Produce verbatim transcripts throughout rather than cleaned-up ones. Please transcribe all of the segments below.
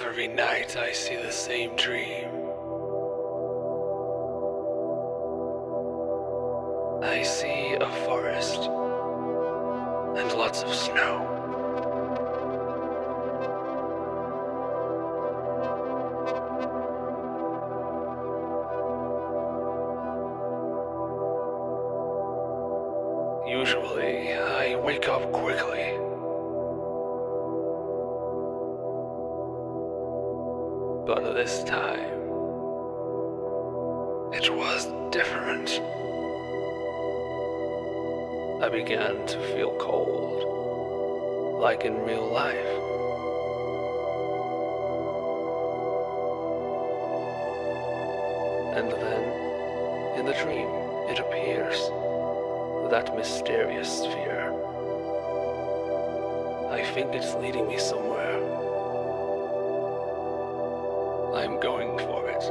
Every night I see the same dream. I see a forest and lots of snow. Usually, I wake up quickly. But this time, it was different. I began to feel cold, like in real life. And then, in the dream, it appears, that mysterious sphere. I think it's leading me somewhere. I'm going for it.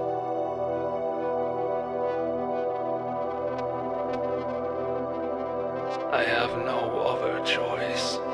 I have no other choice.